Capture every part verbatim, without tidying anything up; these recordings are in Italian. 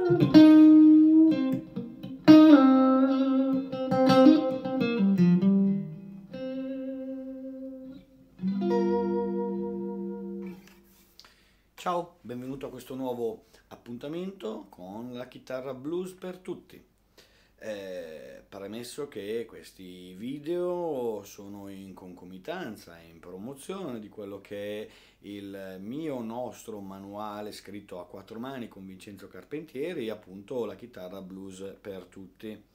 Ciao, benvenuto a questo nuovo appuntamento con la chitarra blues per tutti. Eh, premesso che questi video sono in concomitanza, in promozione di quello che è il mio nostro manuale scritto a quattro mani con Vincenzo Carpentieri, appunto la chitarra blues per tutti.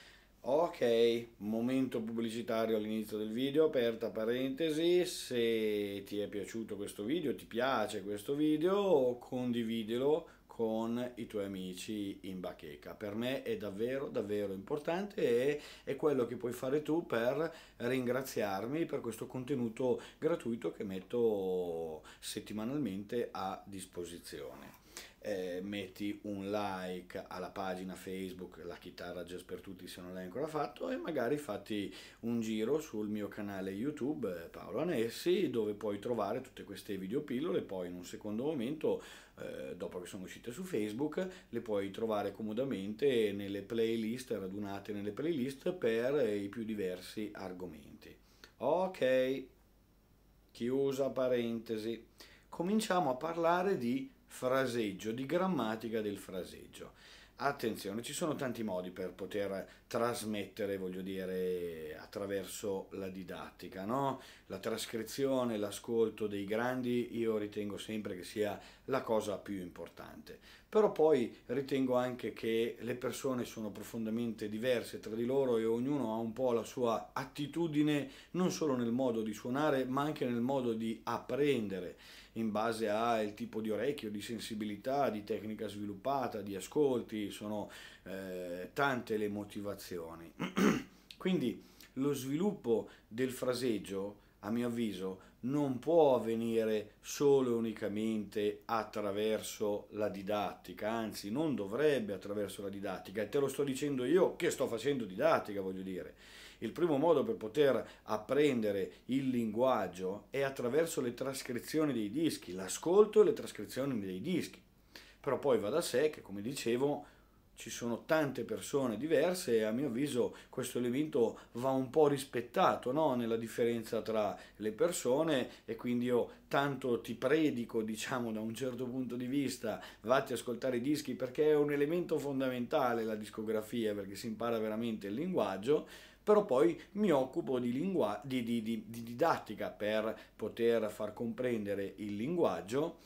Ok, momento pubblicitario all'inizio del video, aperta parentesi, se ti è piaciuto questo video, ti piace questo video, condividilo con i tuoi amici in bacheca. Per me è davvero davvero importante e è quello che puoi fare tu per ringraziarmi per questo contenuto gratuito che metto settimanalmente a disposizione. Eh, metti un like alla pagina Facebook La Chitarra Jazz per Tutti se non l'hai ancora fatto, e magari fatti un giro sul mio canale YouTube eh, Paolo Anessi, dove puoi trovare tutte queste videopillole. Poi in un secondo momento, eh, dopo che sono uscite su Facebook, le puoi trovare comodamente nelle playlist, radunate nelle playlist per eh, i più diversi argomenti. Ok, chiusa parentesi, cominciamo a parlare di fraseggio, di grammatica del fraseggio. Attenzione, ci sono tanti modi per poter trasmettere, voglio dire, attraverso la didattica, no? La trascrizione, l'ascolto dei grandi, io ritengo sempre che sia la cosa più importante. Però poi ritengo anche che le persone sono profondamente diverse tra di loro e ognuno ha un po' la sua attitudine, non solo nel modo di suonare, ma anche nel modo di apprendere, in base al tipo di orecchio, di sensibilità, di tecnica sviluppata, di ascolti. Sono eh, tante le motivazioni. Quindi lo sviluppo del fraseggio, a mio avviso, non può avvenire solo e unicamente attraverso la didattica, anzi non dovrebbe attraverso la didattica, e te lo sto dicendo io che sto facendo didattica, voglio dire. Il primo modo per poter apprendere il linguaggio è attraverso le trascrizioni dei dischi, l'ascolto e le trascrizioni dei dischi. Però poi va da sé che, come dicevo, ci sono tante persone diverse e a mio avviso questo elemento va un po' rispettato, no? Nella differenza tra le persone, e quindi io tanto ti predico, diciamo, da un certo punto di vista, vatti ad ascoltare i dischi perché è un elemento fondamentale la discografia, perché si impara veramente il linguaggio. Però poi mi occupo di, lingua- di, di, di, di didattica per poter far comprendere il linguaggio,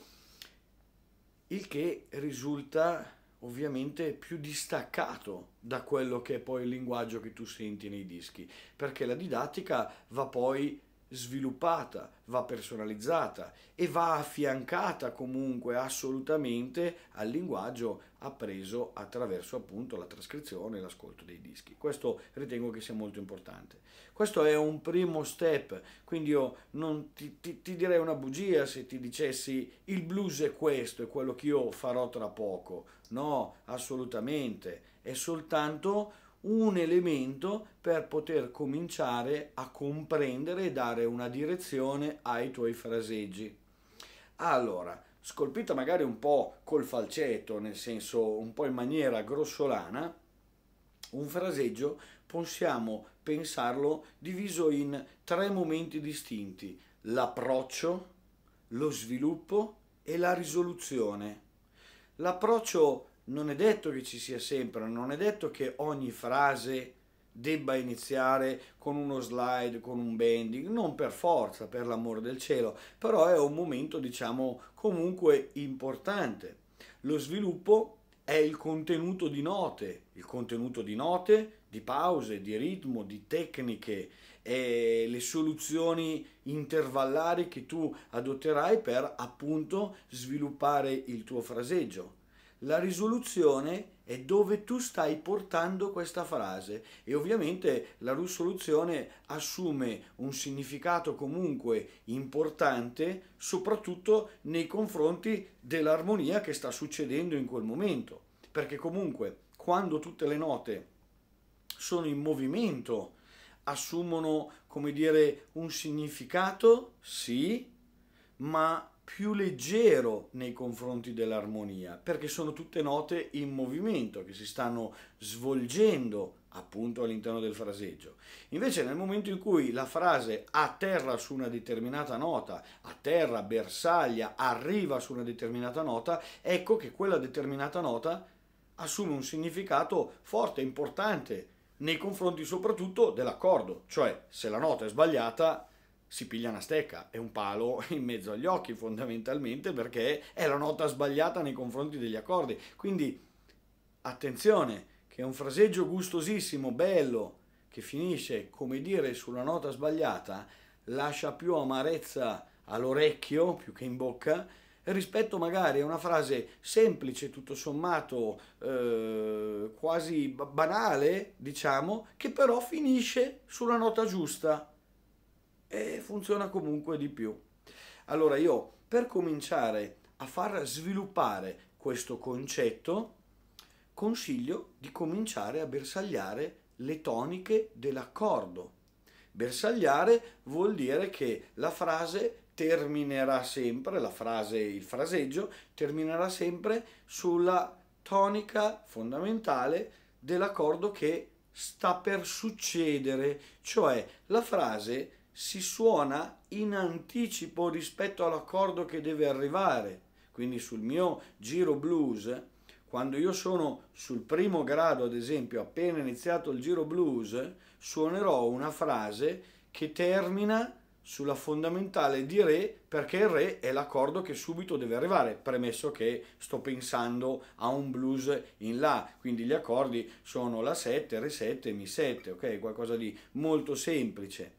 il che risulta ovviamente più distaccato da quello che è poi il linguaggio che tu senti nei dischi, perché la didattica va poi sviluppata, va personalizzata e va affiancata comunque assolutamente al linguaggio appreso attraverso appunto la trascrizione e l'ascolto dei dischi. Questo ritengo che sia molto importante. Questo è un primo step, quindi io non ti, ti, ti direi una bugia se ti dicessi il blues è questo, è quello che io farò tra poco. No, assolutamente, è soltanto un elemento per poter cominciare a comprendere e dare una direzione ai tuoi fraseggi. Allora, scolpita magari un po' col falcetto, nel senso un po' in maniera grossolana, un fraseggio possiamo pensarlo diviso in tre momenti distinti: l'approccio, lo sviluppo e la risoluzione. L'approccio non è detto che ci sia sempre, non è detto che ogni frase debba iniziare con uno slide, con un bending, non per forza, per l'amore del cielo, però è un momento, diciamo, comunque importante. Lo sviluppo è il contenuto di note, il contenuto di note, di pause, di ritmo, di tecniche, e le soluzioni intervallari che tu adotterai per appunto sviluppare il tuo fraseggio. La risoluzione è dove tu stai portando questa frase, e ovviamente la risoluzione assume un significato comunque importante, soprattutto nei confronti dell'armonia che sta succedendo in quel momento, perché comunque quando tutte le note sono in movimento assumono, come dire, un significato, sì, ma più leggero nei confronti dell'armonia, perché sono tutte note in movimento che si stanno svolgendo appunto all'interno del fraseggio. Invece nel momento in cui la frase atterra su una determinata nota, atterra, bersaglia, arriva su una determinata nota, ecco che quella determinata nota assume un significato forte, importante, nei confronti soprattutto dell'accordo, cioè se la nota è sbagliata si piglia una stecca, è un palo in mezzo agli occhi fondamentalmente, perché è la nota sbagliata nei confronti degli accordi. Quindi attenzione, che è un fraseggio gustosissimo, bello, che finisce, come dire, sulla nota sbagliata, lascia più amarezza all'orecchio più che in bocca, rispetto magari a una frase semplice, tutto sommato eh, quasi banale, diciamo, che però finisce sulla nota giusta e funziona comunque di più. Allora io, per cominciare a far sviluppare questo concetto, consiglio di cominciare a bersagliare le toniche dell'accordo. Bersagliare vuol dire che la frase terminerà sempre, la frase, il fraseggio terminerà sempre sulla tonica fondamentale dell'accordo che sta per succedere, cioè la frase si suona in anticipo rispetto all'accordo che deve arrivare. Quindi sul mio giro blues, quando io sono sul primo grado, ad esempio, appena iniziato il giro blues, suonerò una frase che termina sulla fondamentale di Re, perché il Re è l'accordo che subito deve arrivare, premesso che sto pensando a un blues in La, quindi gli accordi sono La sette, Re sette, Mi sette, ok? Qualcosa di molto semplice.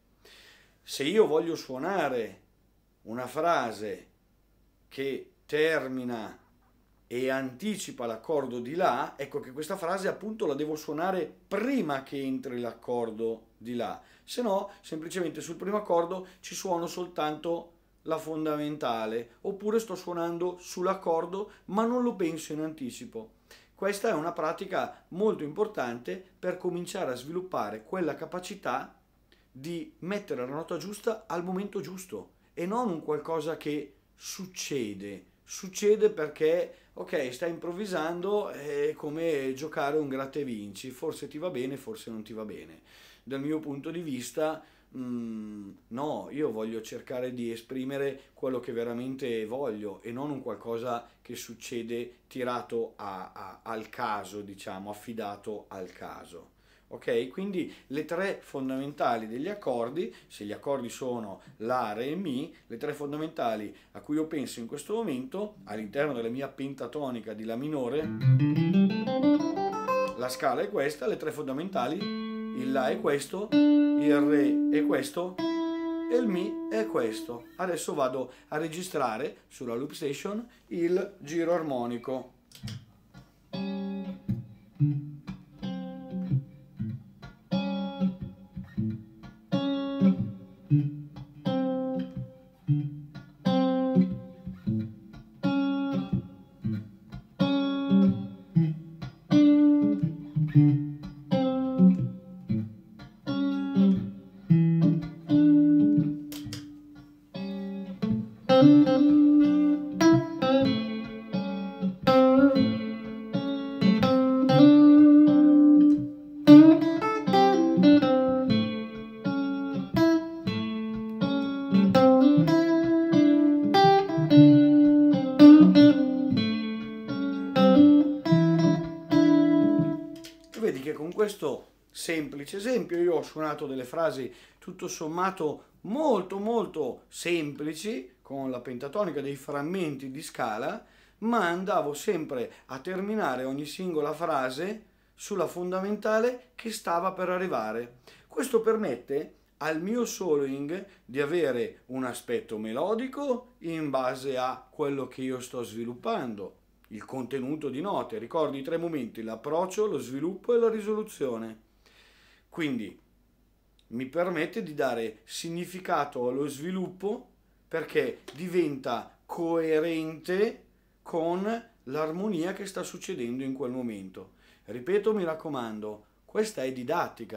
Se io voglio suonare una frase che termina e anticipa l'accordo di La, ecco che questa frase appunto la devo suonare prima che entri l'accordo di La, se no semplicemente sul primo accordo ci suono soltanto la fondamentale, oppure sto suonando sull'accordo ma non lo penso in anticipo. Questa è una pratica molto importante per cominciare a sviluppare quella capacità di mettere la nota giusta al momento giusto e non un qualcosa che succede. Succede perché, ok, stai improvvisando, è come giocare un gratta e vinci, forse ti va bene, forse non ti va bene. Dal mio punto di vista, mm, no, io voglio cercare di esprimere quello che veramente voglio e non un qualcosa che succede tirato a, a, al caso, diciamo, affidato al caso. Ok, quindi le tre fondamentali degli accordi, se gli accordi sono La, Re e Mi, le tre fondamentali a cui io penso in questo momento, all'interno della mia pentatonica di La minore, la scala è questa, le tre fondamentali, il La è questo, il Re è questo e il Mi è questo. Adesso vado a registrare sulla loop station il giro armonico. Vedi che con questo semplice esempio io ho suonato delle frasi tutto sommato molto molto semplici con la pentatonica, dei frammenti di scala, ma andavo sempre a terminare ogni singola frase sulla fondamentale che stava per arrivare. Questo permette al mio soloing di avere un aspetto melodico in base a quello che io sto sviluppando. Il contenuto di note, ricordi i tre momenti, l'approccio, lo sviluppo e la risoluzione. Quindi mi permette di dare significato allo sviluppo perché diventa coerente con l'armonia che sta succedendo in quel momento. Ripeto, mi raccomando, questa è didattica,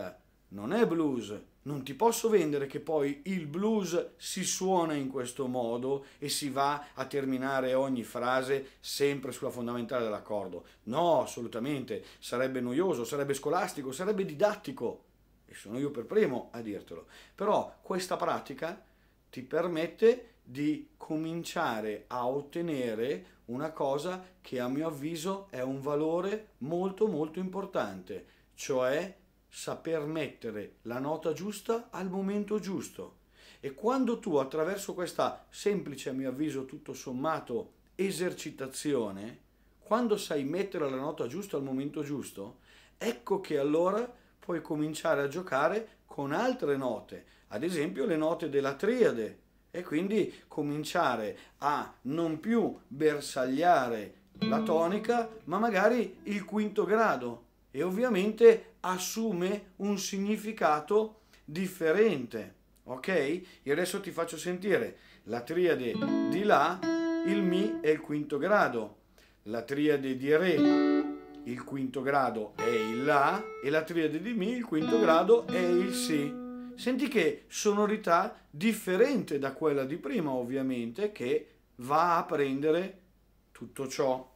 non è blues. Non ti posso vendere che poi il blues si suona in questo modo e si va a terminare ogni frase sempre sulla fondamentale dell'accordo. No, assolutamente, sarebbe noioso, sarebbe scolastico, sarebbe didattico. E sono io per primo a dirtelo. Però questa pratica ti permette di cominciare a ottenere una cosa che a mio avviso è un valore molto molto importante, cioè saper mettere la nota giusta al momento giusto. E quando tu attraverso questa semplice, a mio avviso tutto sommato, esercitazione, quando sai mettere la nota giusta al momento giusto, ecco che allora puoi cominciare a giocare con altre note, ad esempio le note della triade, e quindi cominciare a non più bersagliare la tonica, ma magari il quinto grado, e ovviamente assume un significato differente, ok? E adesso ti faccio sentire la triade di La, il Mi è il quinto grado, la triade di Re, il quinto grado è il La, e la triade di Mi, il quinto grado è il Si. Senti che sonorità differente da quella di prima, ovviamente, che va a prendere tutto ciò.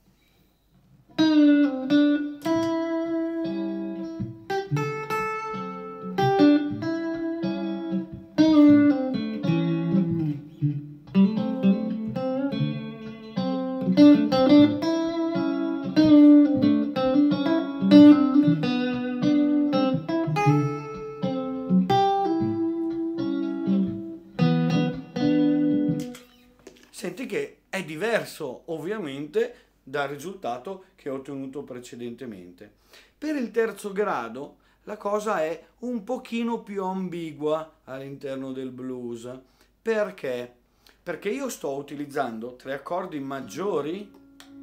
Senti che è diverso ovviamente dal risultato che ho ottenuto precedentemente. Per il terzo grado la cosa è un pochino più ambigua all'interno del blues. Perché? Perché io sto utilizzando tre accordi maggiori,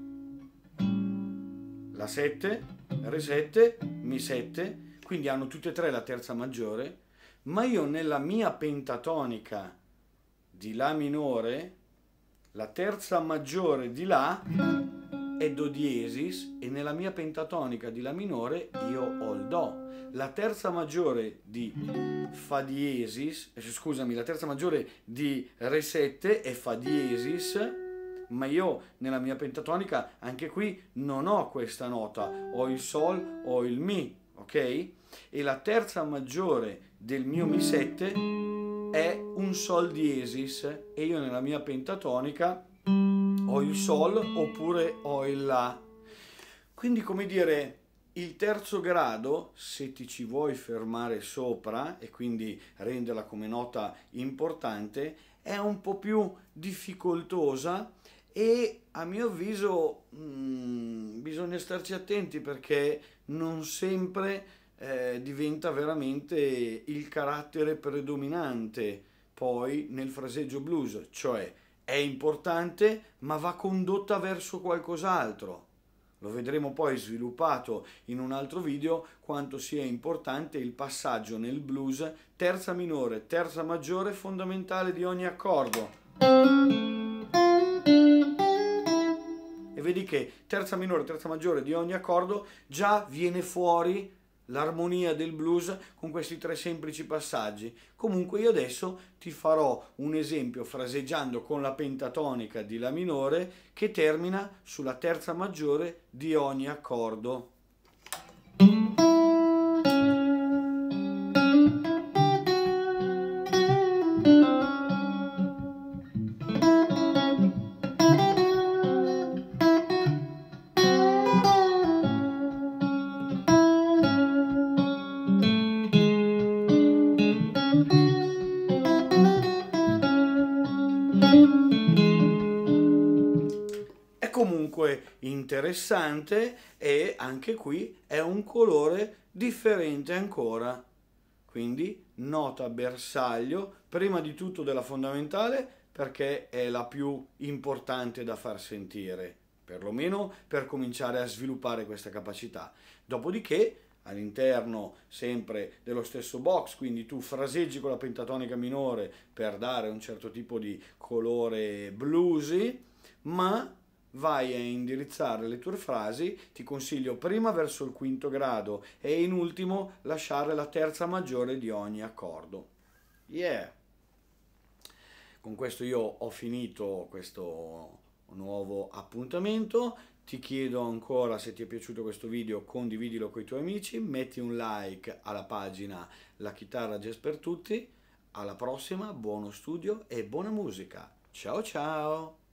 la sette, Re sette, Mi sette, quindi hanno tutte e tre la terza maggiore, ma io nella mia pentatonica di La minore, la terza maggiore di La è Do diesis, e nella mia pentatonica di La minore io ho il Do. La terza maggiore di Fa diesis, eh, scusami, la terza maggiore di Re sette è Fa diesis, ma io nella mia pentatonica anche qui non ho questa nota, ho il Sol, ho il Mi, ok? E la terza maggiore del mio Mi sette è un Sol diesis, e io nella mia pentatonica ho il Sol oppure ho il La. Quindi, come dire, il terzo grado, se ti ci vuoi fermare sopra e quindi renderla come nota importante, è un po' più difficoltosa e a mio avviso mh, bisogna starci attenti, perché non sempre eh, diventa veramente il carattere predominante poi nel fraseggio blues, cioè è importante ma va condotta verso qualcos'altro. Lo vedremo poi sviluppato in un altro video quanto sia importante il passaggio nel blues terza minore, terza maggiore fondamentale di ogni accordo. E vedi che terza minore, terza maggiore di ogni accordo già viene fuori l'armonia del blues con questi tre semplici passaggi. Comunque io adesso ti farò un esempio fraseggiando con la pentatonica di La minore che termina sulla terza maggiore di ogni accordo. È comunque interessante e anche qui è un colore differente ancora. Quindi nota bersaglio, prima di tutto della fondamentale, perché è la più importante da far sentire, perlomeno per cominciare a sviluppare questa capacità. Dopodiché all'interno sempre dello stesso box, quindi tu fraseggi con la pentatonica minore per dare un certo tipo di colore bluesy, ma vai a indirizzare le tue frasi, ti consiglio prima verso il quinto grado e in ultimo lasciare la terza maggiore di ogni accordo. Yeah! Con questo io ho finito questo nuovo appuntamento. Ti chiedo ancora, se ti è piaciuto questo video, condividilo con i tuoi amici, metti un like alla pagina La Chitarra Jazz per Tutti. Alla prossima, buono studio e buona musica. Ciao ciao!